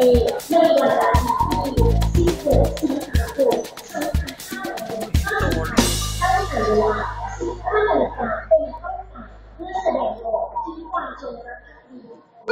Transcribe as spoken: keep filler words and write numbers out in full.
ในวันอาทิตย์ที่สิบหกสิงหาคมสองพันห้าร้อยห้าสิบตั้งแต่เวลาสิบห้านาฬิกาเป็นต้นไปเพื่อแสดงออกถึงความจงรักภักดี